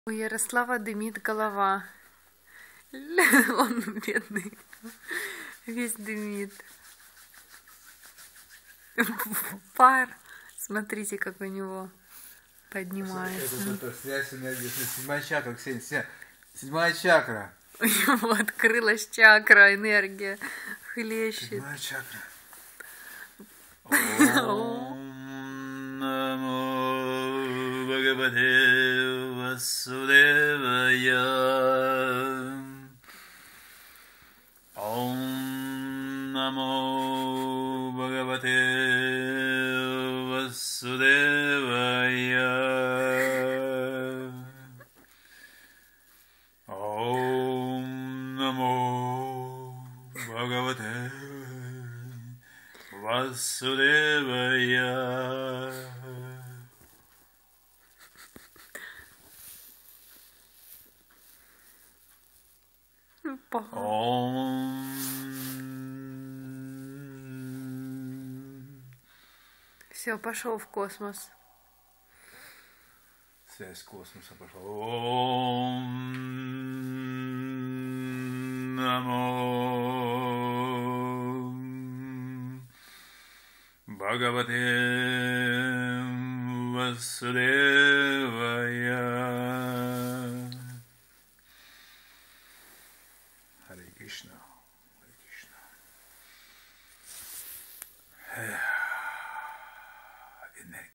У Ярослава дымит голова. Он бедный. Весь дымит. Пар. Смотрите, как у него поднимается. Это связь энергии. Седьмая чакра, Ксения. Седьмая чакра. У него открылась чакра, энергия хлещет. Седьмая чакра. Намо Бхагавате Васудевая. Ом Намо Бхагавате Васудевая. Ом Намо Бхагавате Васудевая. Все, пошел в космос. Связь с космосом пошла. Ом Намо Бхагавате Васудевая.